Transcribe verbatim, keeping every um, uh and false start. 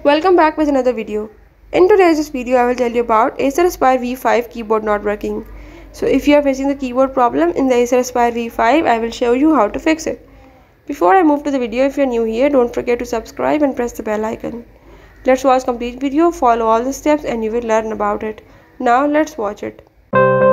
Welcome back with another video. In today's video I will tell you about Acer Aspire V five keyboard not working. So if you are facing the keyboard problem in the Acer Aspire V five, I will show you how to fix it. Before I move to the video, if you are new here, don't forget to subscribe and press the bell icon. Let's watch complete video, follow all the steps and you will learn about it. Now let's watch it.